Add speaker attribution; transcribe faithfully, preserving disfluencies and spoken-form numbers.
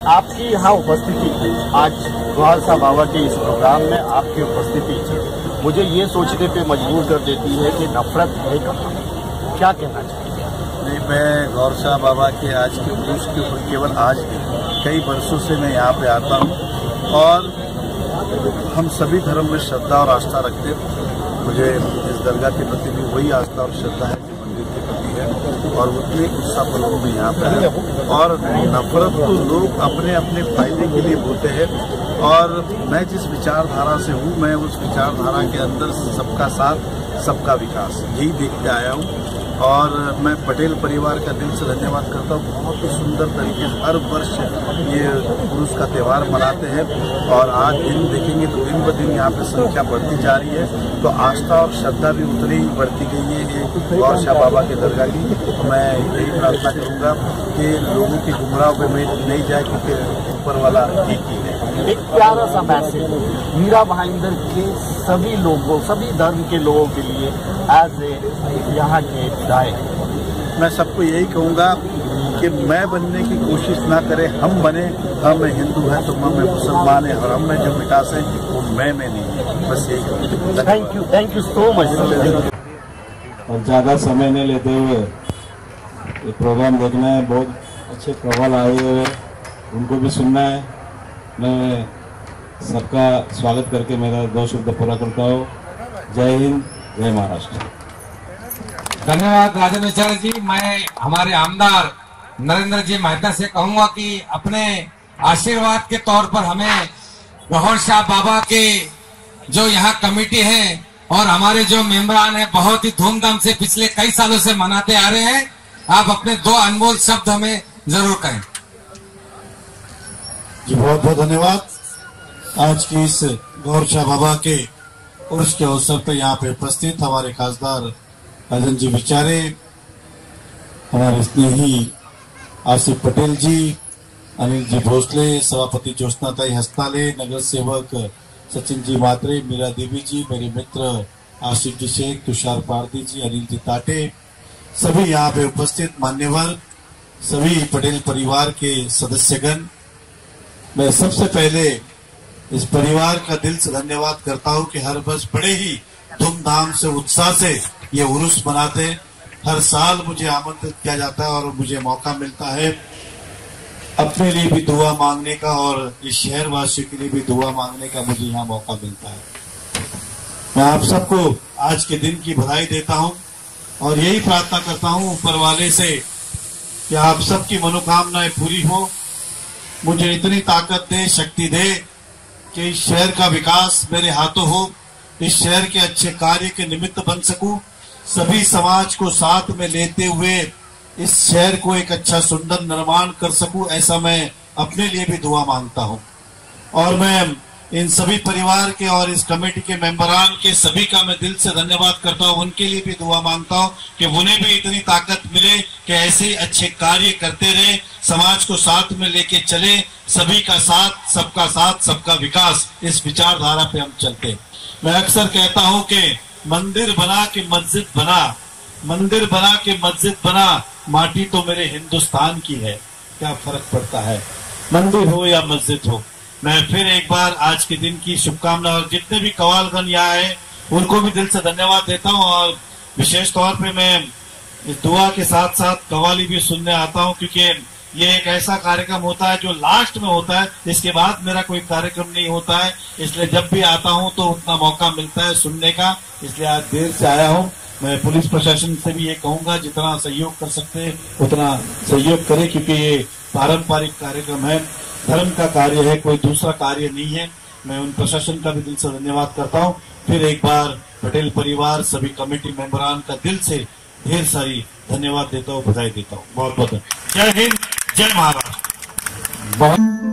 Speaker 1: आपकी यहाँ उपस्थिति आज गौरसा बाबा के इस प्रोग्राम में आपकी उपस्थिति मुझे ये सोचने पे मजबूर कर देती है कि नफरत है कहाँ, क्या कहना चाहिए?
Speaker 2: नहीं, मैं गौरसा बाबा के आज के उर्स के ऊपर केवल आज नहीं, कई वर्षों से मैं यहाँ पे आता हूँ और हम सभी धर्म में श्रद्धा और आस्था रखते हैं। मुझे इस दरगाह के प्रति भी वही आस्था और श्रद्धा है जो मंदिर के प्रति है और उतने उत्साह पर लोग भी यहाँ पे हैं। और नफरत तो लोग अपने अपने फायदे के लिए बोलते हैं और मैं जिस विचारधारा से हूँ, मैं उस विचारधारा के अंदर सबका साथ सबका विकास यही देखते आया हूँ। और मैं पटेल परिवार का दिल से धन्यवाद करता हूँ। बहुत ही सुंदर तरीके से हर वर्ष ये उर्स का त्यौहार मनाते हैं और आज दिन देखेंगे तो दिन ब दिन यहाँ पे संख्या बढ़ती जा रही है, तो आस्था और श्रद्धा भी उतनी ही बढ़ती गई है ये गौरसा बाबा के दरगाह की। तो मैं यही प्रार्थना करूँगा कि लोगों की गुमराह पे में नहीं जाए, क्योंकि ऊपर वाला एक ही है।
Speaker 1: एक प्यारा सा मैसेज मीरा भाईंदर के सभी लोगों, सभी धर्म के लोगों के लिए एज ए यहाँ के विधायक।
Speaker 2: मैं सबको यही कहूँगा कि मैं बनने की कोशिश ना करें, हम बने। हम में हिंदू है तो हम में मुसलमान है और हम में जो मिठास है वो मैं में नहीं है। बस यही।
Speaker 1: Thank you, thank you so much.
Speaker 3: और ज़्यादा समय नहीं लेते हुए ये प्रोग्राम देखना है, बहुत अच्छे प्रवाल आए हुए उनको भी सुनना है। मैं सबका स्वागत करके मेरा दो शब्द पूरा करता हूँ। जय हिंद, जय महाराष्ट्र।
Speaker 4: धन्यवाद राजेंद्र जी। मैं हमारे आमदार नरेंद्र जी मेहता से कहूंगा कि अपने आशीर्वाद के तौर पर हमें गौरसा बाबा के जो यहाँ कमेटी है और हमारे जो मेंबरान हैं बहुत ही धूमधाम से पिछले कई सालों से मनाते आ रहे हैं। आप अपने दो अनमोल शब्द हमें जरूर कहें।
Speaker 5: जी बहुत बहुत धन्यवाद। आज की इस गौरसा बाबा के उर्स के अवसर पर यहाँ पे उपस्थित हमारे खासदार राजन जी विचारे, हमारे स्नेही आसिफ पटेल जी, अनिल जी भोसले, सभापति ज्योत्सनाताई हस्ताले, नगर सेवक सचिन जी मात्रे, मीरा देवी जी, मेरे मित्र आशिफ जी शेख, तुषार पारदी जी, अनिल जी ताटे, सभी यहाँ पे उपस्थित मान्यवर, सभी पटेल परिवार के सदस्यगण, मैं सबसे पहले इस परिवार का दिल से धन्यवाद करता हूं कि हर वर्ष बड़े ही धूमधाम से उत्साह से ये उर्स मनाते। हर साल मुझे आमंत्रित किया जाता है और मुझे मौका मिलता है अपने लिए भी दुआ मांगने का और इस शहर वासियों के लिए भी दुआ मांगने का मुझे यहाँ मौका मिलता है। मैं आप सबको आज के दिन की बधाई देता हूं और यही प्रार्थना करता हूं ऊपर वाले से कि आप सबकी मनोकामनाएं पूरी हो, मुझे इतनी ताकत दे, शक्ति दे कि इस शहर का विकास मेरे हाथों हो, इस शहर के अच्छे कार्य के निमित्त बन सकूं, सभी समाज को साथ में लेते हुए इस शहर को एक अच्छा सुंदर निर्माण कर सकूं, ऐसा मैं अपने लिए भी दुआ मांगता हूं। और मैं इन सभी परिवार के और इस कमेटी के मेंबरान के सभी का मैं दिल से धन्यवाद करता हूं। उनके लिए भी दुआ मांगता हूं कि उन्हें भी इतनी ताकत मिले कि ऐसे अच्छे कार्य करते रहे, समाज को साथ में लेके चले, सभी का साथ सबका साथ सबका विकास, इस विचारधारा पे हम चलते। मैं अक्सर कहता हूं कि मंदिर बना के मस्जिद बना, मंदिर बना के मस्जिद बना, माटी तो मेरे हिंदुस्तान की है, क्या फर्क पड़ता है मंदिर हो या मस्जिद हो। मैं फिर एक बार आज के दिन की शुभकामना और जितने भी कवालगण यहाँ है उनको भी दिल से धन्यवाद देता हूँ। और विशेष तौर पे मैं इस दुआ के साथ साथ कवाली भी सुनने आता हूँ, क्योंकि ये एक ऐसा कार्यक्रम होता है जो लास्ट में होता है, इसके बाद मेरा कोई कार्यक्रम नहीं होता है, इसलिए जब भी आता हूँ तो उतना मौका मिलता है सुनने का, इसलिए आज देर से आया हूँ। मैं पुलिस प्रशासन से भी ये कहूंगा जितना सहयोग कर सकते हैं उतना सहयोग करें, क्योंकि ये पारंपरिक कार्यक्रम है, धर्म का कार्य है, कोई दूसरा कार्य नहीं है। मैं उन प्रशासन का भी दिल से धन्यवाद करता हूँ। फिर एक बार पटेल परिवार सभी कमेटी मेंबरान का दिल से ढेर सारी धन्यवाद देता हूँ, बधाई देता हूँ। बहुत बहुत जय हिंद, जय महाराष्ट्र। बहुत